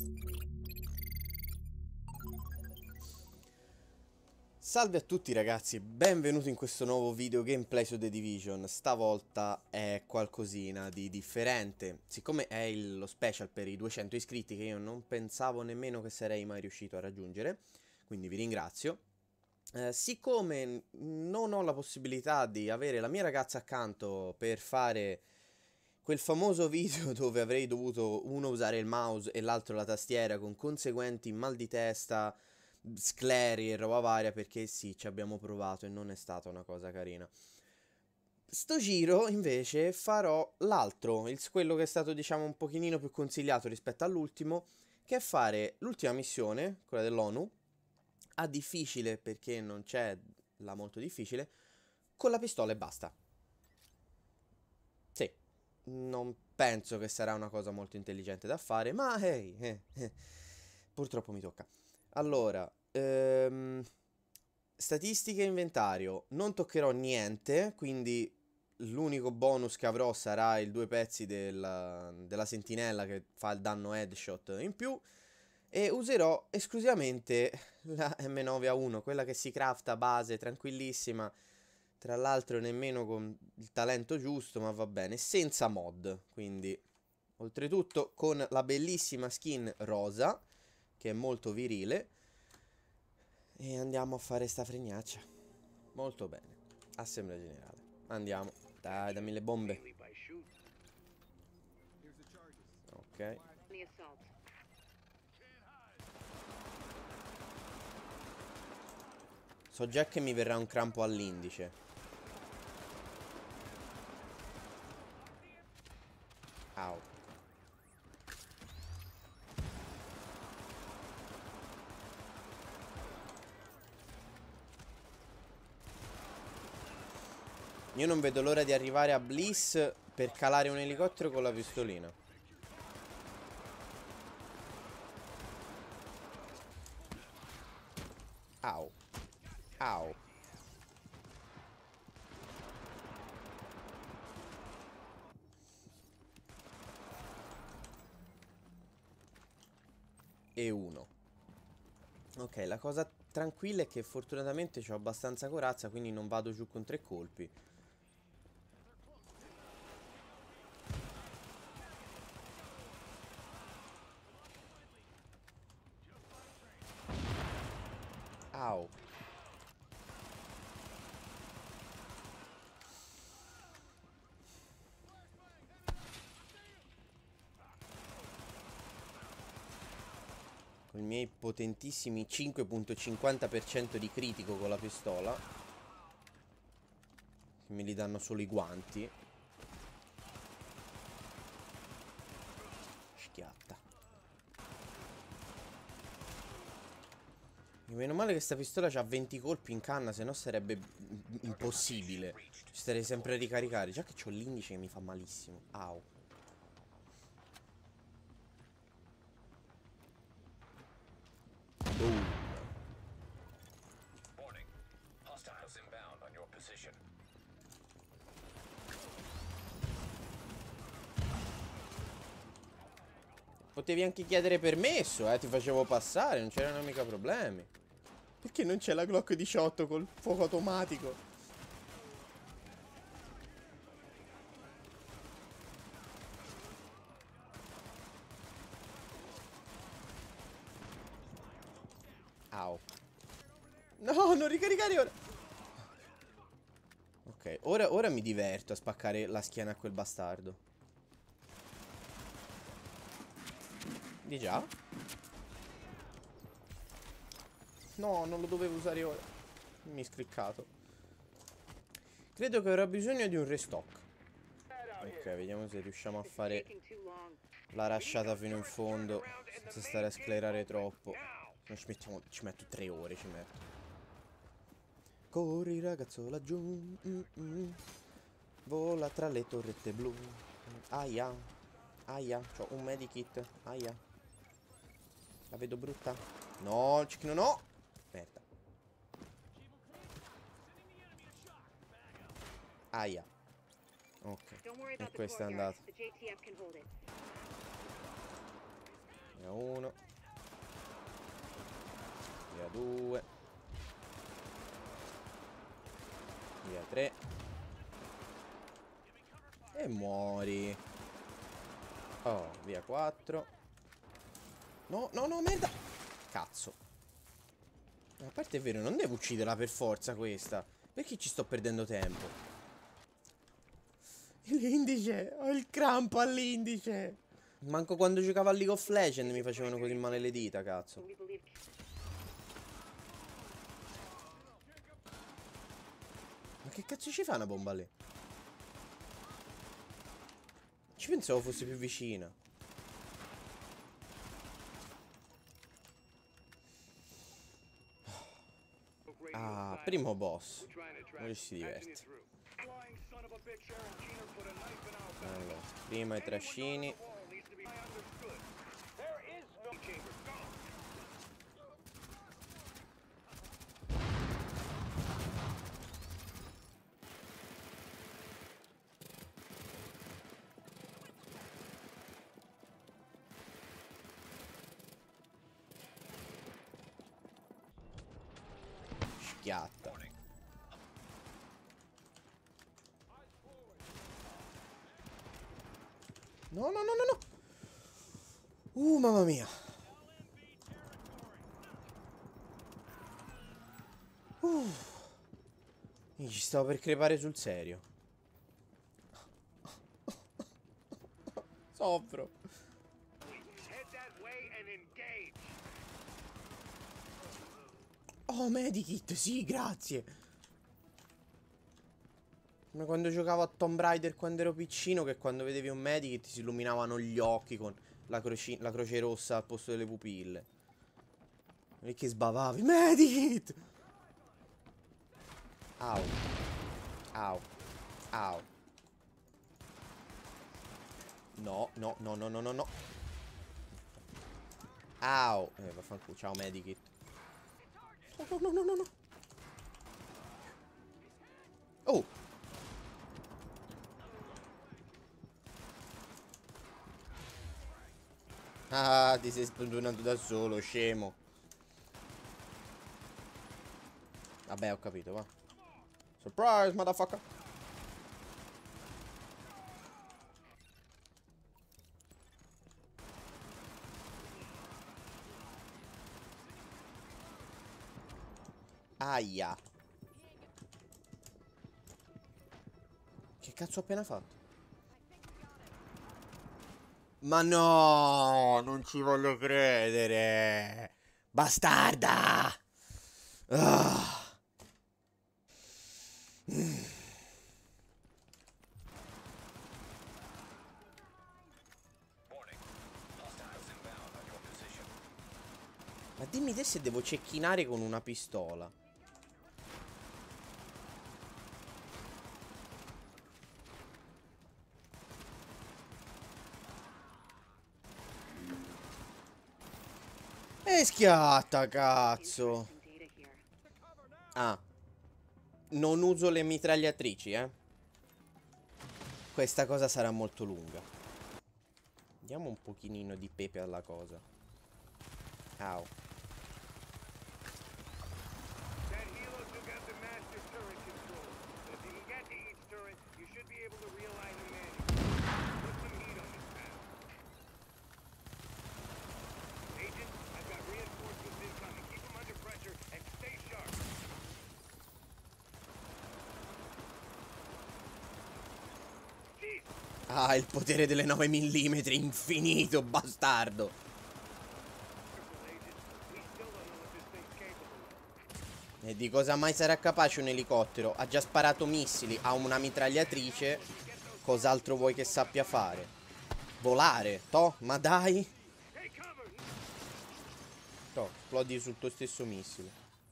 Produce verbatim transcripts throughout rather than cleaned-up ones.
Salve a tutti ragazzi, benvenuti in questo nuovo video gameplay su The Division. Stavolta è qualcosina di differente. Siccome è il- lo special per i duecento iscritti che io non pensavo nemmeno che sarei mai riuscito a raggiungere, quindi vi ringrazio. Eh, siccome non ho la possibilità di avere la mia ragazza accanto per fare quel famoso video dove avrei dovuto uno usare il mouse e l'altro la tastiera con conseguenti mal di testa, scleri e roba varia, perché sì, ci abbiamo provato e non è stata una cosa carina. Sto giro invece farò l'altro, il- quello che è stato diciamo un pochino più consigliato rispetto all'ultimo, che è fare l'ultima missione, quella dell'ONU, a difficile perché non c'è la molto difficile, con la pistola e basta. Sì, non penso che sarà una cosa molto intelligente da fare, ma hey, eh, eh, purtroppo mi tocca. Allora, ehm, statistiche e inventario, non toccherò niente, quindi l'unico bonus che avrò sarà il due pezzi della, della sentinella che fa il danno headshot in più, e userò esclusivamente la M nove A uno, quella che si crafta a base, tranquillissima. Tra l'altro nemmeno con il talento giusto, ma va bene, senza mod, quindi oltretutto con la bellissima skin rosa, che è molto virile, e andiamo a fare sta fregnaccia. Molto bene, assemblea generale, andiamo, dai, dammi le bombe. Ok. So già che mi verrà un crampo all'indice. Au. Io non vedo l'ora di arrivare a Bliss per calare un elicottero con la pistolina. Au. Au. E uno. Ok, la cosa tranquilla è che fortunatamente ho abbastanza corazza, quindi non vado giù con tre colpi. Au. Con i miei potentissimi cinque virgola cinquanta per cento di critico con la pistola, che me li danno solo i guanti. Schiatta. E meno male che sta pistola ha venti colpi in canna, se no sarebbe impossibile. Ci starei sempre a ricaricare. Già che ho l'indice che mi fa malissimo. Au. Boom. Potevi anche chiedere permesso, eh, ti facevo passare, non c'erano mica problemi. Perché non c'è la Glock diciotto col fuoco automatico? Au. No, non ricaricare ora. Ok, ora, ora mi diverto a spaccare la schiena a quel bastardo. Di già? No, non lo dovevo usare ora. Mi è scliccato. Credo che avrò bisogno di un restock. Ok, vediamo se riusciamo a fare la rasciata fino in fondo senza stare a sclerare troppo. Se no ci mettiamo, ci metto tre ore, ci metto. Corri ragazzo laggiù, mm -mm. Vola tra le torrette blu. Aia, aia, c'ho un medikit, aia. La vedo brutta? No, cicchino no. Merda. Aia. Ok, e questo è andato. Ne ho uno. due. Via tre. E muori. Oh, via quattro. No, no, no, merda. Cazzo. A parte è vero, non devo ucciderla per forza questa. Perché ci sto perdendo tempo? L'indice. Ho il crampo all'indice. Manco quando giocavo a League of Legends mi facevano così male le dita, cazzo. Ma che cazzo ci fa una bomba lì? Ci pensavo fosse più vicina. Ah, primo boss. Ora si diverte. Allora, prima i trascini. Schiatta. No, no, no, no, no. Uh, mamma mia. Uh. Io ci stavo per crepare sul serio. Soffro. Oh, medikit, sì, grazie. Come quando giocavo a Tomb Raider quando ero piccino, che quando vedevi un medikit si illuminavano gli occhi con la, croci la croce rossa al posto delle pupille. E che sbavavi. Medikit! Au. Au. Au. No, no, no, no, no, no, no. Au. Eh, vaffanculo. Ciao, medikit. No, no, no, no, no. Oh. Ah, ti sei spondinato da solo, scemo. Vabbè, ho capito, va. Surprise, motherfucker. Aia. Che cazzo ho appena fatto? Ma no, non ci voglio credere. Bastarda. Ah. Ma dimmi te se devo cecchinare con una pistola. E schiatta, cazzo. Ah. Non uso le mitragliatrici, eh. Questa cosa sarà molto lunga. Diamo un pochino di pepe alla cosa. Au. Ah, il potere delle nove millimetri, infinito, bastardo. E di cosa mai sarà capace un elicottero? Ha già sparato missili, ha una mitragliatrice. Cos'altro vuoi che sappia fare? Volare, toh, ma dai. Toh, esplodi sul tuo stesso missile.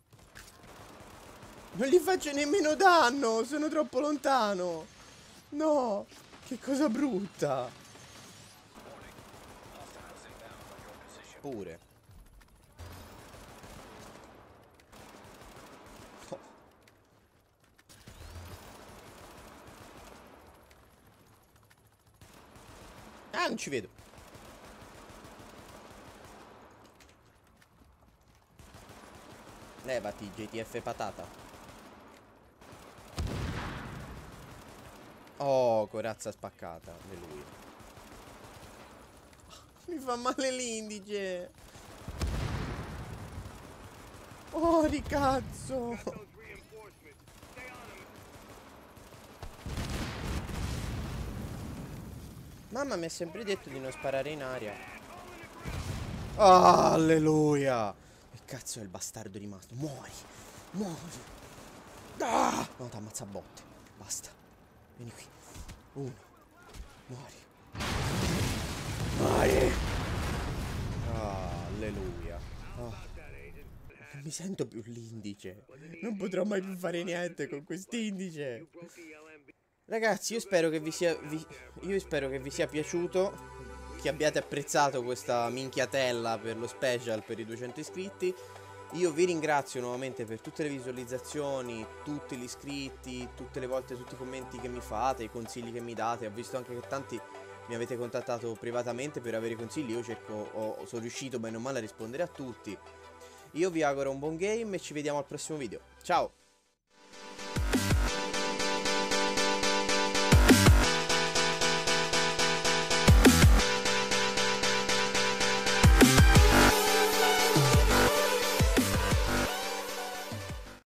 Non gli faccio nemmeno danno, sono troppo lontano. No. Che cosa brutta. Pure. Oh. Ah, non ci vedo. Levati, J T F patata. Oh, corazza spaccata. Alleluia. Mi fa male l'indice. Oh, di cazzo. Mamma mi ha sempre detto di non sparare in aria. Oh, alleluia. Che cazzo è il bastardo rimasto? Muori. Muori. Ah! No, ti ammazza a botte. Basta. Vieni qui. Uno. Muori. Muori. Ah, alleluia. Oh. Non mi sento più l'indice. Non potrò mai più fare niente con quest'indice. Ragazzi, io spero che vi sia vi, io spero che vi sia piaciuto, che abbiate apprezzato questa minchiatella per lo special per i duecento iscritti. Io vi ringrazio nuovamente per tutte le visualizzazioni, tutti gli iscritti, tutte le volte tutti i commenti che mi fate, i consigli che mi date. Ho visto anche che tanti mi avete contattato privatamente per avere consigli. Io cerco, ho, sono riuscito bene o male a rispondere a tutti. Io vi auguro un buon game e ci vediamo al prossimo video. Ciao!